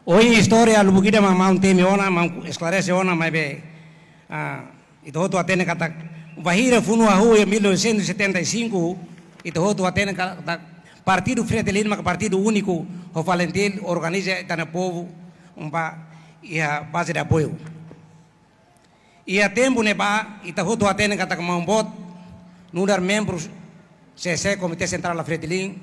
Hoje história lubukida mamão teme ona, mamão esclarece ona, mas bem, itu hotu atene kata, bahira funu ahu em 1975, itu hotu atene kata Partido Fretilin, mas Partido Único, o Valentim organiza tanto povo, ia base de apoio. E a tempo neba, itu hotu atene kata kemambot, nudar membros CC Comitê Central da Fretilin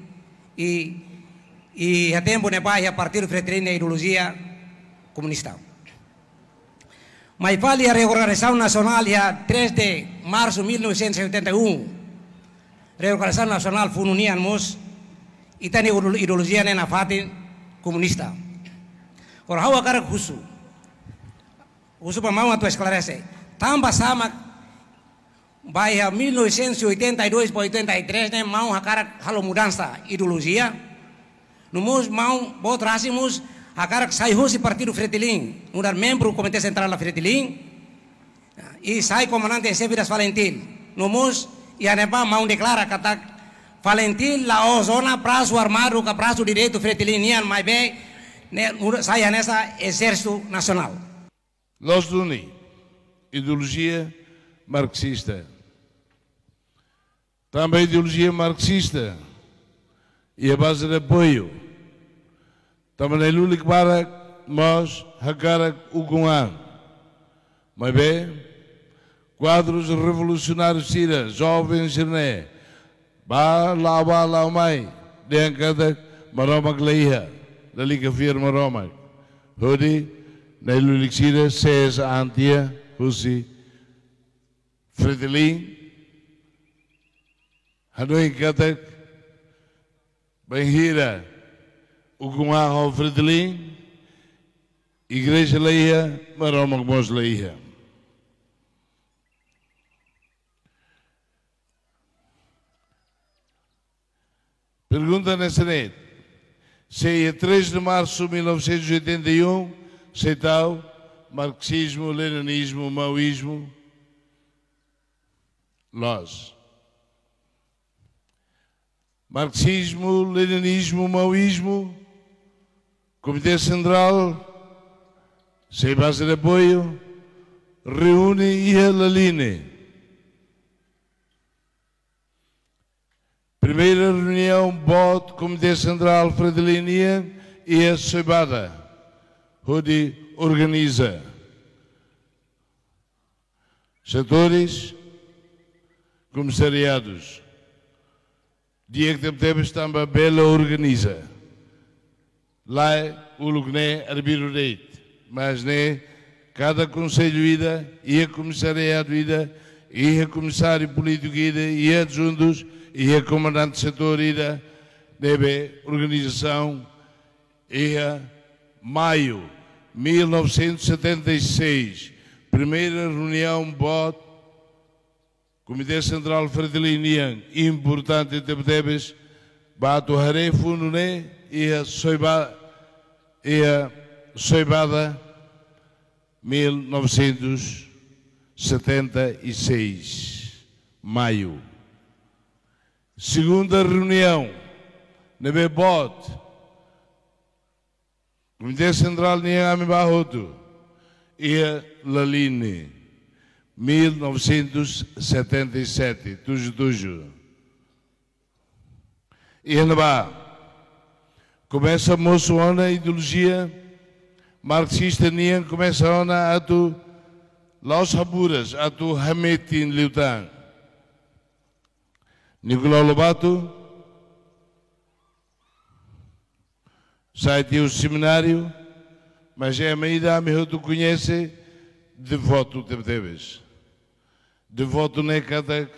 e a tempo neba ia Partido Fretilin da ideologia comunista. Mas vale a reorganização nacional ia 3 de março de 1981. Reorganização nacional foi uniamos e tem ideologia na fate comunista. Ora how agora husu para mau tu esclarece. Tambah sama vai a 1982 para 83 né mau agora halo mudança ideologia. Nós mau bot rasimus agora sai hoje Partido Fretilin, mudar membro do Comitê Central da Fretilin e sai comandante Severas Valentim. Nós e a neba mau declara kata Valentim la zona prazo armado com prazo direito Fretilinian mais bem sai nessa Exército Nacional. Nós duni ideologia marxista. Também ideologia marxista e a base de apoio. Também é lulik para nós hakara ugungan. Mas bem, quadros revolucionários sira, jovens né, ba la mai, dengkada maromak leiha, dalika fir maromak. Hodi na lulik sira ses antia husi Fretilin. Hanoi kata Benhira ugungan ao Fretilin, Igreja leiha, maromak mos leiha. Pergunta nessa net. Se é 3 de março de 1981, se tal, marxismo, leninismo, maoísmo, nós. Marxismo, leninismo, maoísmo, Comitê Central, sem base de apoio, reúne e aline. Primeira reunião, bot, Comitê Central Fretilinian e a Soibada, onde organiza setores, comissariados. Dia que temos também bela organiza. Lá o lugar arbiro deite, mas né cada conselho ida e a comissariado ida e a comissário político ida e a adjuntos e a comandante de setor ida deve organização e a maio 1976 primeira reunião bot Comitê Central Fretilinian importante de Tebes bato hare funune e a Soibada 1976 maio. Segunda reunião na Bebot Comitê Central Niame Barroto e a Laline 1977 tujo. E ainda começa a moça a ideologia marxista nian começa a tu Laos Haburas a tu Hametin Liutan Nicolau Lobato sai de um seminário, mas é a medida que tu conhece de voto teves. De voto nem cada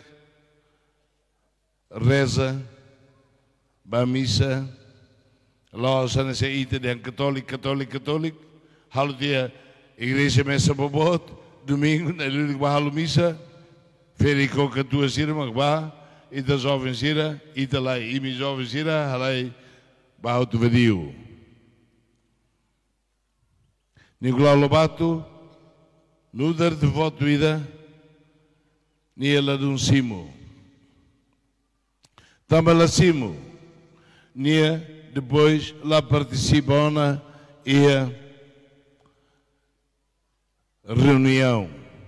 reza, ba missa, lá sana se ita de católico, halo dia igreja messa bobot, domingo na lulik ba halo missa, ferico que tu asira magba, ita jovem sira, ita lá imi jovem sira, halai ba auto vedio. Nicolau Lobato, nudar de voto ida, ni ela de simo. Também lá simo, ni depois lá participa e a reunião.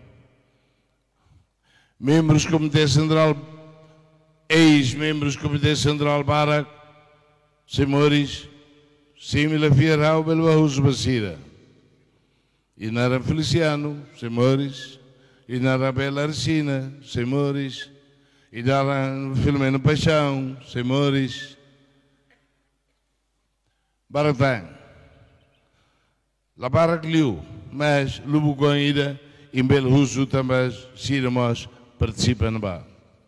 Membros do Comitê Central, ex-membros do Comitê Central Barak, senhores, Simila Fierau, Belbarros Basira, Inara Feliciano, senhores, Inara Bela Arcina, senhores, Inara Filomeno Paixão, senhores, Baratang, La Barak Liu, mas Lubugon Ida, em Belhuso também, Siramos, participam lá.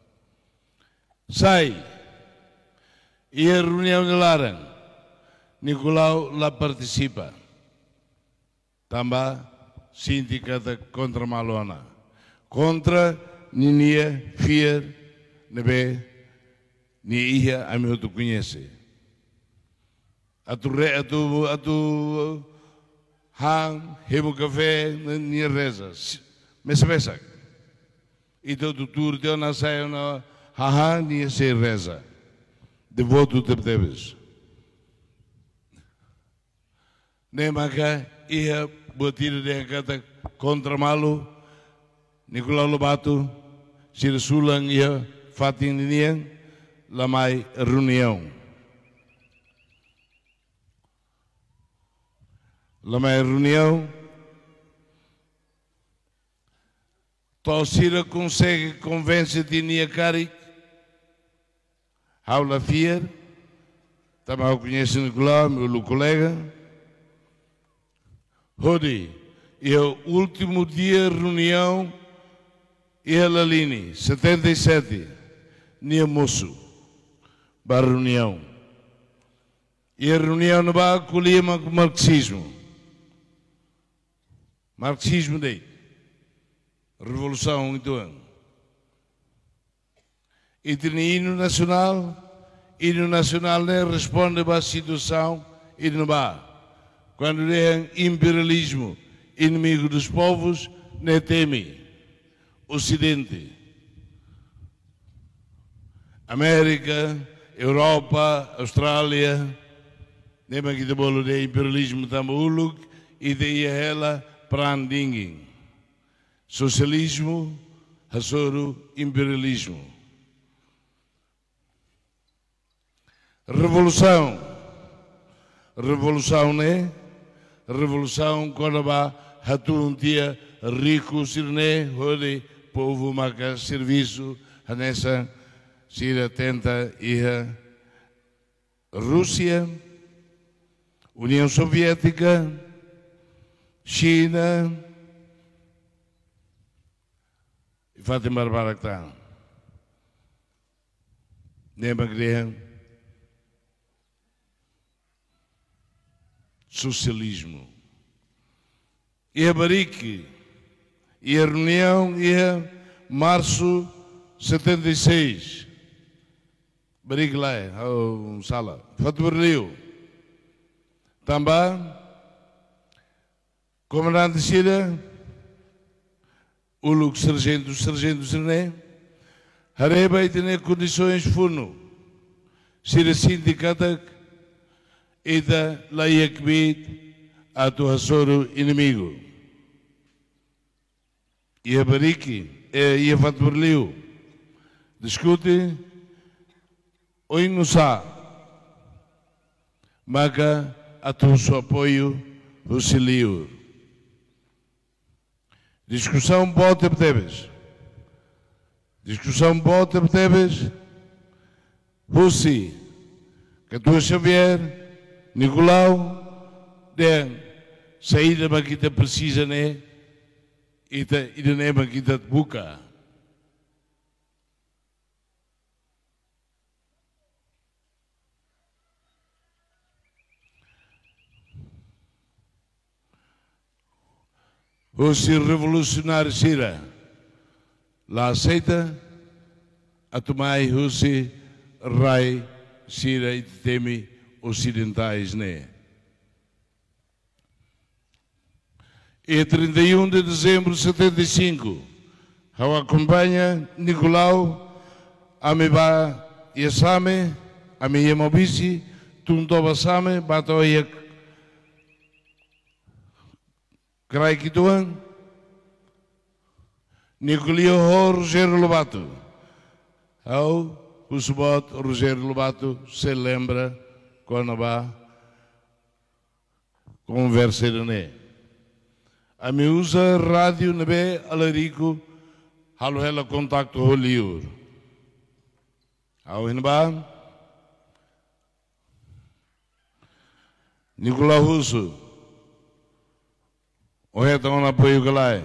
Sai, e a reunião de Laran, Nicolau lá participa. Também, sindicato contra Malona. Contra Ninia, Fier, Nebe, Nia, a meu tu conhece. A tu Han, Hemo Café, Nia Reza. Mas pensa, e todo tudo deu na saia na Han, Nia se reza. Devoto te deves. Nem maca ia botir de kata contra Malu, Nicolau Lobato, Sir Sulang ia Fatin Niang, Lamai reunião. Lamai reunião. Tosira consegue convencer de Niakari, Aula Fier, também eu conheço Nicolau, meu colega. Rodi, e o último dia de reunião, e a Lalini, 77, Nia Moço, para a reunião. E a reunião não vai acolher o marxismo. Marxismo daí. Revolução, então. E tem hino nacional né, responde à situação e não vai. Quando é imperialismo, inimigo dos povos, não teme. Ocidente, América, Europa, Austrália, nem aqui de bolo de imperialismo também e de ela prandinging. Socialismo, hasoro, imperialismo. Revolução, né? Revolução quando vai um dia rico, sirne, onde povo marca serviço, nessa Sira tenta ir Rússia, União Soviética, China, e Fátima Barbara que está. Nem a socialismo. E a Barique, e a reunião ia março 76. Barique lá, sala. Fato Rio. Também, comandante Sira, o Luke Sargento Serné, Hareba e tem condições funo. Sira sindicata e da Laiakbit a tua soro inimigo. E a Barique, e a Fato Rio, discute, oi não sabe, maga a tu seu apoio, auxilio. Discussão boa te teves. Discussão boa te teves. Você, que tu Xavier, Nicolau, den saída para que te precisa, né? E de nem que te busca. Os revolucionários Sira lá aceita a tomar os rai Sira e teme ocidentais, né? E 31 de dezembro de 75, eu acompanha Nicolau, Ameba Yasame, Ameyamobisi, Tuntobasame, Batoia Krai Kituan, Nicolio Rogério Lobato. O subot Rogério Lobato se lembra quando vai conversar né. A me usa rádio nebe alarico, halo ela contacto holiur. Ao hinba, Nicolau Russo, o reta on apoio galai.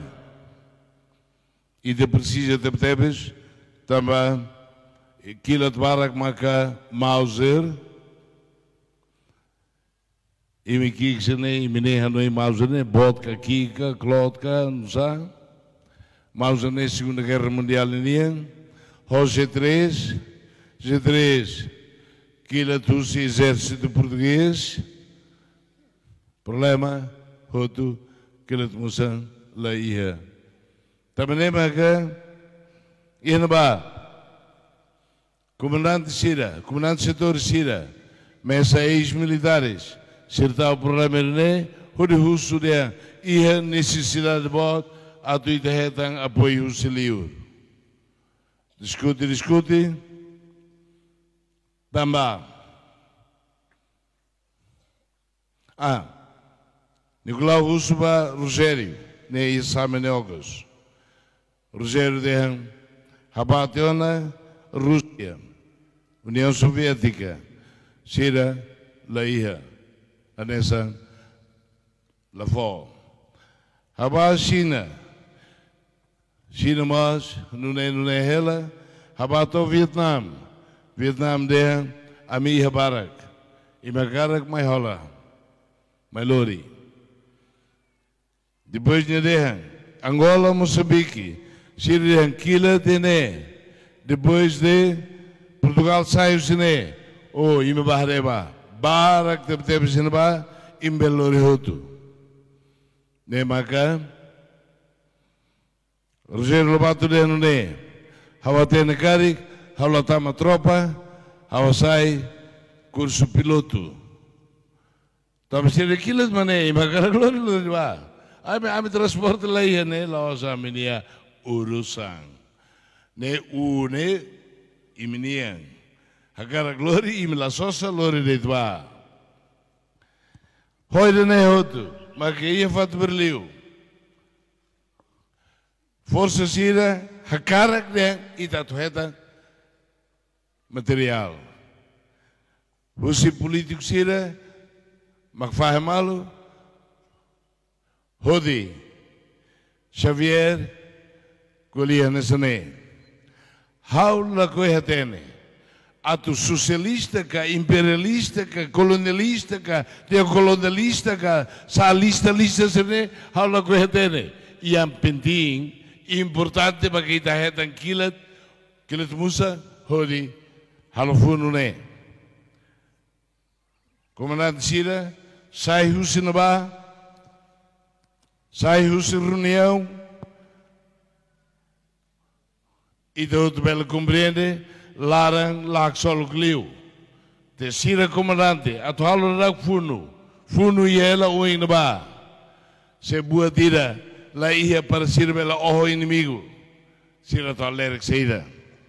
E de precisa de tebes também Kilat Barak Maka Mauser e me kikse e me hanoi Mauser vodka kika klodka não sabe Mauser na Segunda Guerra Mundial nem G3 Kilat Russo Exército Português problema Hotu Kilat Musan Laia também lembra que Inaba Comandante Sira, Comandante Setor Sira, mesa ex-militares, certa o problema né, o de russo de a necessidade de bot, a tu itehetan apoio o siliur. Discute, tamba. Nicolau Russo ba Rogério, ne exame neogos. Rogério de Habationa, Rússia. União Soviética, Sira, Laia, Anessa, Lafó. Haba China, China mas, não é ela, Habato Vietnam, Vietnam de Ami Habarak, e Makarak mai rola, mai lori. Depois de Angola, Moçambique, Sira de Quila de depois de Portugal sai o cine, o ime bahreba, barak tebe cineba, imbelori hotu. Ne maka, Rogério Lobato de ne, hawa tene karik, hawa tama tropa, hawa sai curso piloto. Tama sire kilas mane, imagara glori lo diba. Ame transporte lai ne, laosa minia urusan. Ne une iminian. Agora glória e la sosa lore de dva. Hoje ne hotu, mas que ia fato berliu. Força sira, hakarak ne e tatueta material. Você político sira, mas faz malo. Hodi, Xavier, colia nessa ne. Haula coisa tem. Ato socialista, imperialista, colonialista, neocolonialista, salista, lista, haula coisa tem. E am penting importante para que ita hetan kilat musa hodi halofunu ne. Comandante Sira, sai husinaba, sai husin reunião. E de outro belo compreende, Laran Laxol Gliu. Te Sira comandante, atual rak funu e ela o inaba. Se boa tira, lá ia para Sira bela o inimigo. Sira atual lerek seida.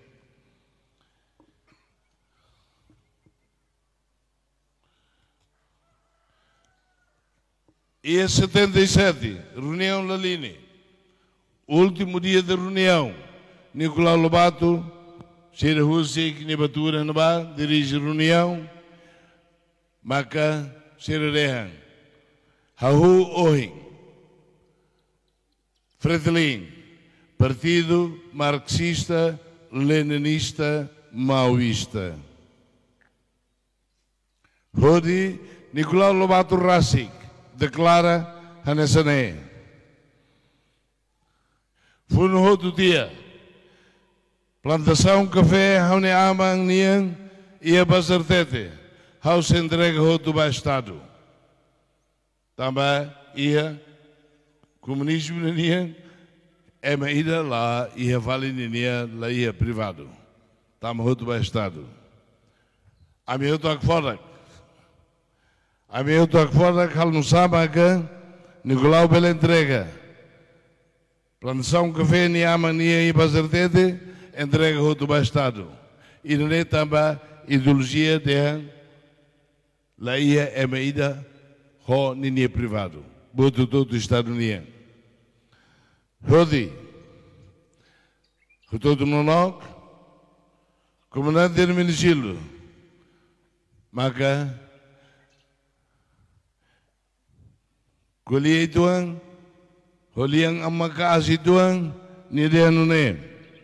E em 77, reunião Laline. Último dia da reunião. Nicolau Lobato, Sira Russi, que Nebatura Naba, dirige reunião, Maca, Sira Rehan, Hahu Ohin, Fretilin, Partido Marxista, Leninista, Maoísta. Rodi, Nicolau Lobato Rassik, declara Hanesane. Foi no outro dia. Plantação café, haune amang niang, ia basartete, hau se entrega outro ba Estado. Também ia comunismo niang, é ida lá, ia vale niang, lá ia privado. Também outro ba Estado. A minha outra fora, hal não sabe que Nicolau pela entrega. Plantação café ni amania e bazartete entrega outro bastado. E não é também ideologia de lá ia é meida ho ninguém privado. Boto todo o Estado Unido. Rodi. Todo mundo comandante de Minigilo. Maka kuliah tuang, holiang amaka asi tuang, ni dia nune.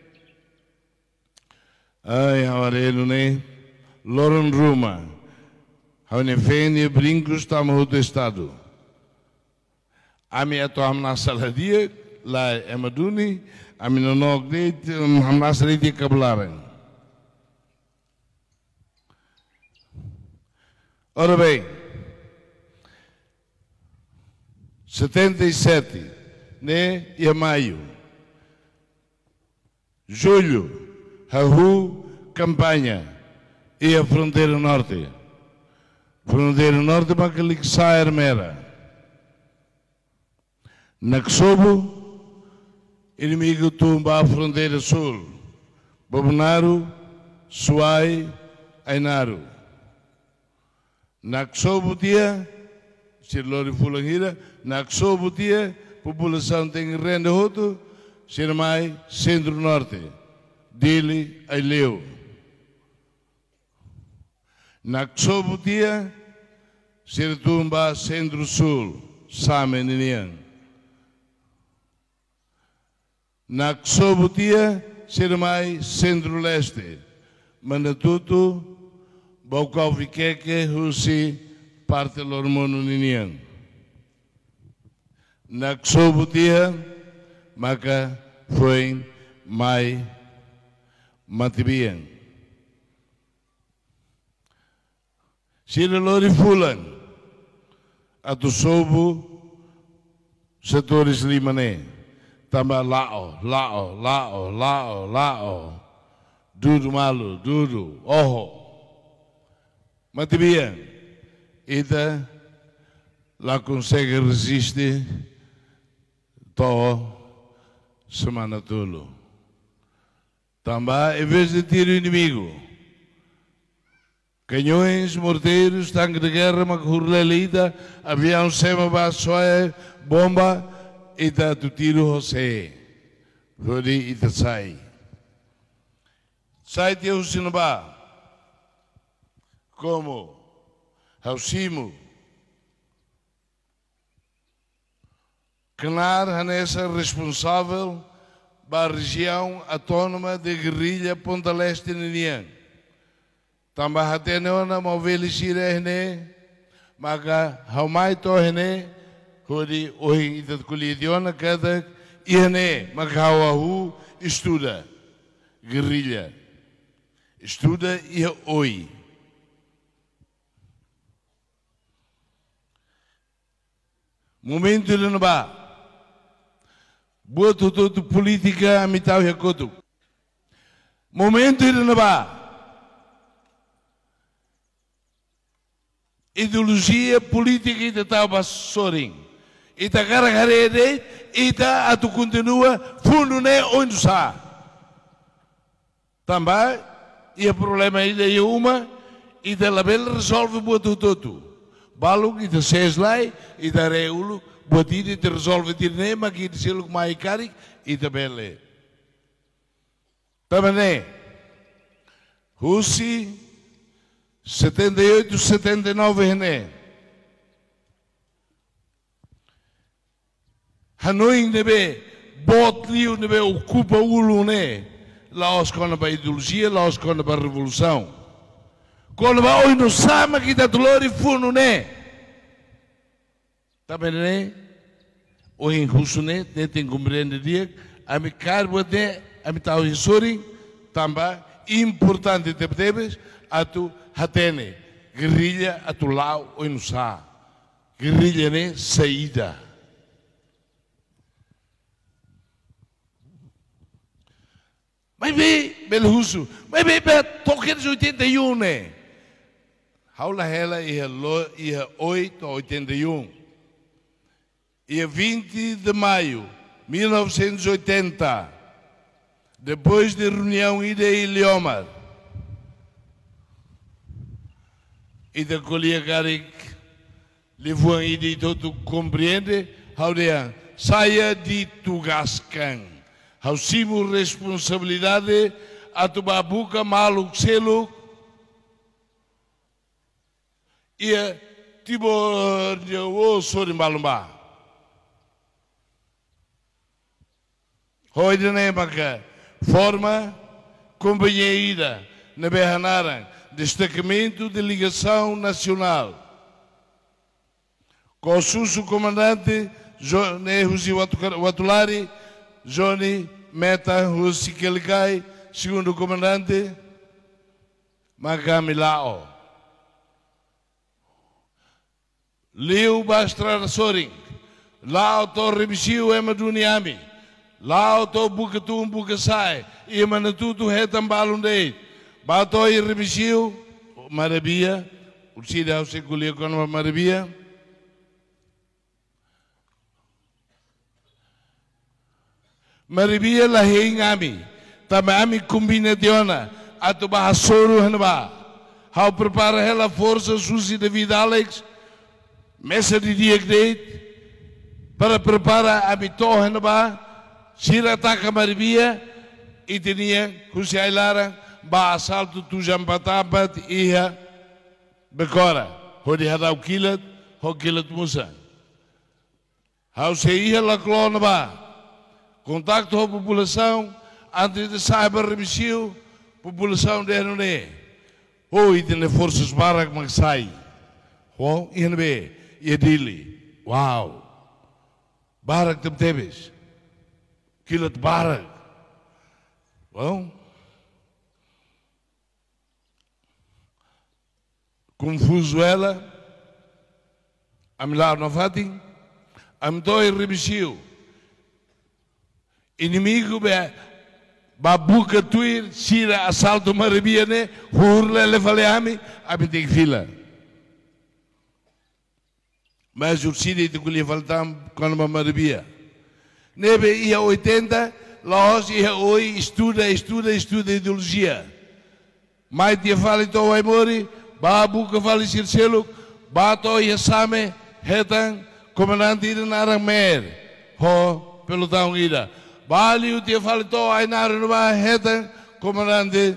Ai, aware nune, Loren Ruma, hawne fene brincos tamo outro estado. Ami ato hamna saladia, lá emaduni, ami no nog dit, hamna saladia kabelaran. Ora bem, 77, né? E a maio, julho, Rahu, campanha, e a fronteira norte. Fronteira norte, para que sair mera. Naxobo, inimigo tumba a fronteira sul. Bobonaro, Suai, Ainaru. Naxobo dia, Sirlori Fulangira, Naxobo dia, população tem renda outro, Sirmai, centro-norte, Dili, Aileu. Naxobo dia, Sirtumba, centro-sul, Same, Ninian. Naxobo dia, Sirmai, centro-leste, Manatuto, Bocau Viqueque, Russi, parte do hormônio Ninian. Naxobo dia, Maca, foi, Mai, Matibian. Sirelori Fulan, Atusobo, setores Limané, Tamba Lao, Dudu Malu, Dudu, Oho. Matibian, ita lá consegue resistir toda semana toda. Também, em vez de tiro inimigo, canhões, morteiros, tanque de guerra, macurlelita, avião sema-baçoé, bomba, ita tu tiro José. Rodi ita sai. Sai teu sinabá. Como Haussimo, Canar Hanessa responsável da região autónoma de guerrilha Ponta Leste Ninian. Também até não movele sirene, mas haumai tohene, hori oi ida kulidiona cada iene, mas hauahu estuda guerrilha, estuda e oi. Momento de não vá. Boa tudo política a mitad de coto. Momento de não vá. Ideologia política e da soring. E da carreira e da atu continua fundo né onde está. Também e o problema é de uma e da label resolve boa tudo. Balung ita seslai, ita reulu, buat ini terresolve tirne, maki disiluk mai karik, ita bele. Também, Russi, 78, 79 hene. Hanoi nebe, Botliu nebe, ocupa ulu ne. Laos kona ba ideologia, laos kona ba revolução. Quando vai hoje no sama que está dolor e fundo né, tá bem né? Hoje em russo né, tem compreender dia, a me carbo né, a me tal história, também importante te debes, a tu hatene, guerrilha a tu lau hoje no sa, guerrilha né, saída. Mas vê, belo russo, mas vê, toque de 81 né. Haula hela ia 8 a 81. E 20 de maio de 1980, depois de reunião ida em Ilhéomar, e da Colia Garik, levou a ida e todo compreende, how saia de tugaskan, how simu responsabilidade a tubabuca maluk seluk, e tibor de o sori malumba. Hoje nem maka forma companheira na Berranara, destacamento de ligação nacional. Com o susso comandante Johnny Husi Watulari, Johnny Meta Husi Kelikai, segundo comandante Makami Lao. Liu Bastra Soring, Lao Torre Bisiu Emaduniami. Lá o bucatum bucasai e manatuto retambalum dei bato e rebisiu marabia o sida o seculia com uma marabia la hingami tamami combinationa atu bahasoro hanba how prepara ela força susi de vida Alex mesa de dia que para preparar a mito hanba Sira taka maribia e tinha Husi Lara ba assalto tu jampatabat ia becora hodi hada o kilat Musa. How se ia la clona ba contacto com a população antes de cyber remissio população de Renone. Oi tem forças barak magsai. Ho inbe edili. Wow. Barak tebes. Kilat barak. Well, confuso ela, am lá na fating, am doi rebisiu. Inimigo be babuca tuir, sira assalto marabiane, hurla levaleami, abitek fila. Mas o sidi te colhe faltam com uma marabia. Nebe ia 80, Laos ia oi estuda ideologia. Mai dia fali to vai mori, babu que fali sircelo, bato ia same, hetan, comandante ida narang mer, ho pelotão ida. Bali o dia fali to ai narang ba hetan, comandante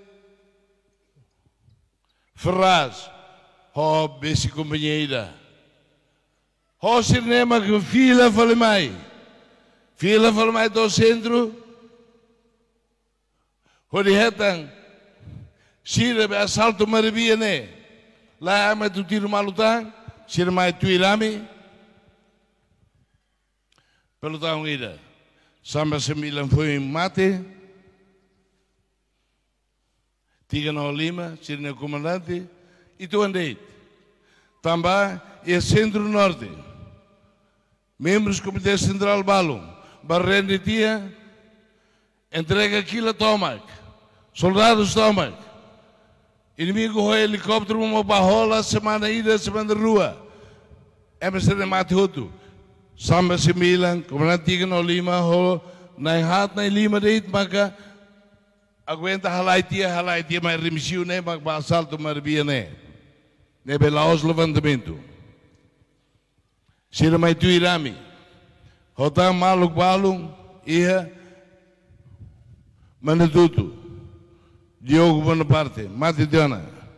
Ferraz, ho besi companheira. Ho sirnema que fila fali mai. Fila van mij door centro. Hoe die het dan? Zie je bij assalto marabia ne? Lá me tu tiro malutan. Zie je mij tuirami? Pelotão ida. Samba semilan foi mate. Tiga no Lima, zie je comandante. E tu andei. Também é centro norte. Membros do Comitê Central Balum. Barrende tia, entrega aquilo a Tomac, soldados Tomac, inimigo o helicóptero, uma barrola, semana ida, semana rua, é mas se mate outro, samba se milan, como na antiga no Lima, na hat na Lima deit, maca aguenta halai tia, mas remissio né, mas assalto marabia né, né belaos levantamento, se mai tu irami. Hotam maluk balung ia manatutu Diogo Bonaparte mati diana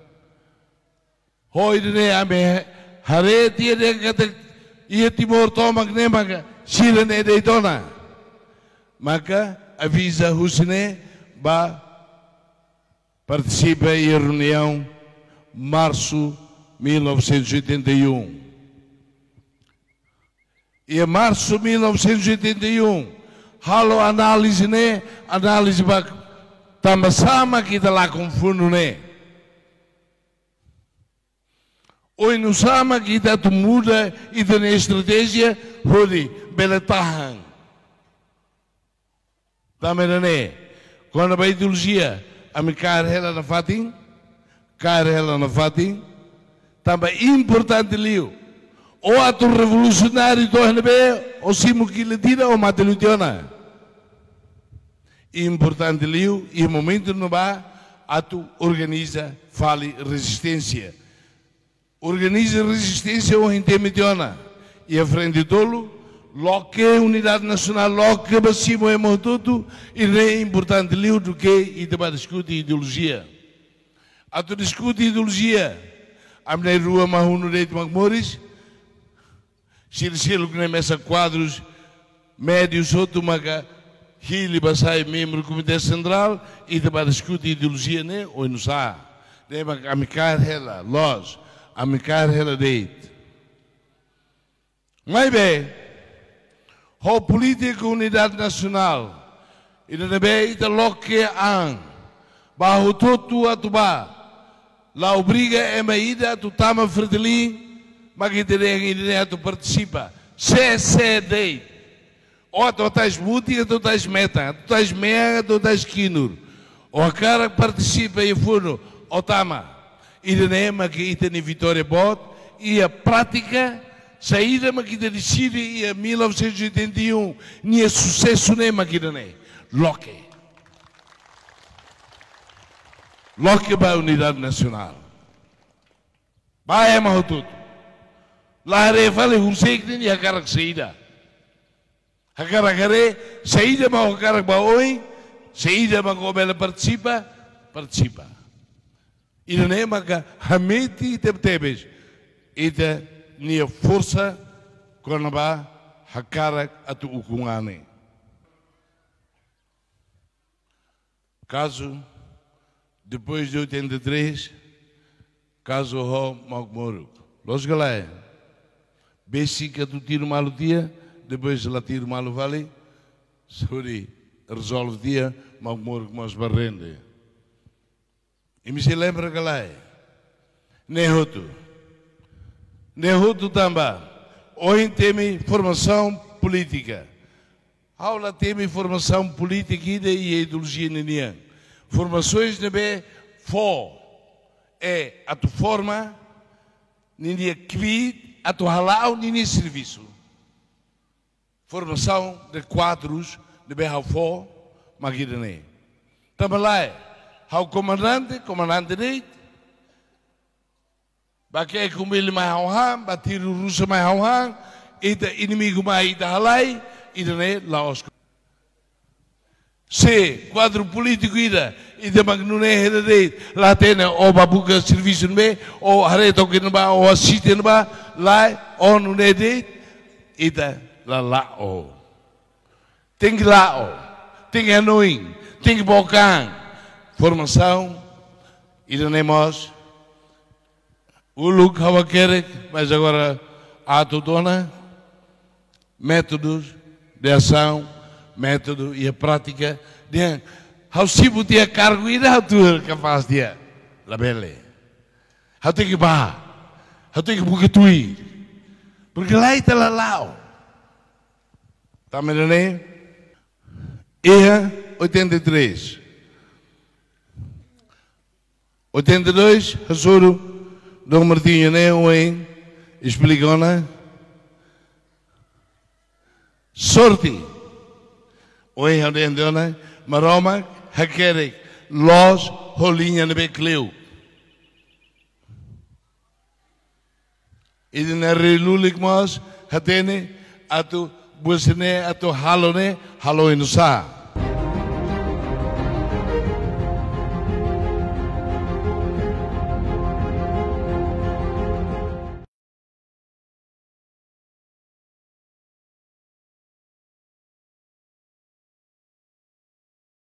hoi de ame hare dia de kata ia timor tomak ne maka sila ne de dona maka avisa Husne ba participa em reunião março 1981. E em março de 1981, halo análise né, análise bak sama kita lá com fundo né. Oi no sama kita tu muda e tem estratégia, hodi beletahan. Também né, quando a ideologia a me cair ela na fating, também importante liu. ou ato revolucionário do RNB, ou simo que lhe tira, ou mata lutiona. Importante liu, e momento não vai, ato organiza, fale resistência. Organiza resistência ou intermediona. E a frente de tolo, loque unidade nacional, loque bacimo é tudo, e não é importante liu do que e deba discutir ideologia. Ato discute ideologia. A minha rua Mahuno Reito Magmoris, silsilo que nem messa quadros médios, outro maga, Hili Basai, membro do Comitê Central, e deba discutir ideologia, né? Ou não sabe. Deba amicar ela, nós, amicar ela deito. Mas bem, a política unidade nacional, e não é ita loque an, bajo todo atuba. La obriga é maída, tu tama fredeli, mas que tu participa. Se dei. Ou tu estás mútica, tu estás meta, tu estás mega, tu estás quinur. Ou a cara participa e funo, ou tama. E de nema que ita ni vitória bot, e a prática, saída ma que decide e a 1981, ni a sucesso nema que nem. Loque. Loque para a unidade nacional. Vai é mal tudo. Lá é vale o segredo e a cara que saída. A cara que saída mas o cara que vai hoje, saída mas como ela participa. E não é mas que a mente tebes e da minha força quando vai a cara a tu ukungane. Caso depois de 83, caso ho Magmoro. Los galera, basic do tiro malo dia, depois lá tiro malo vale, sorry, resolve dia, Magmoro com as barrende. E me se lembra galera, Nehutu também, hoje tem formação política. Aula tem formação política e ideologia nenhuma. Formações de bem é a tua forma, nem que a tua halal, nem serviço. Formação de quadros de bem fó, mas que não é. Também lá é, o comandante dele, baque com ele mais hauham, bater o russo mais hauham, e o inimigo mais halai, e não é lá os. Se quadro político ida e de magnune herede lá tem o babuca serviço no meio ou areto que não vai ou assiste não vai lá ou não é de ida lá o tem que lá tem que anoin tem que bocan formação e não é mais o look hawa quer mas agora a tudona métodos de ação método e a prática de how se botar a cargo e da tu capaz de la belle how tem que ba how tem que bugatui porque lá está lá tá me dando e 83 82 Hasuru Dom Martinho né oen explicou-na sorte hoje a gente maroma hakerek los holinha no becleu e na relulik mas hatene atu busne atu halone halo inusa